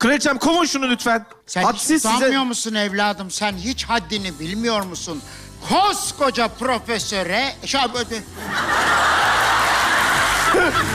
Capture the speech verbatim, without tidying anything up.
Kraliçem kovun şunu lütfen. Sen Hadsiz hiç utanmıyor size... musun evladım? Sen hiç haddini bilmiyor musun? Koskoca profesöre...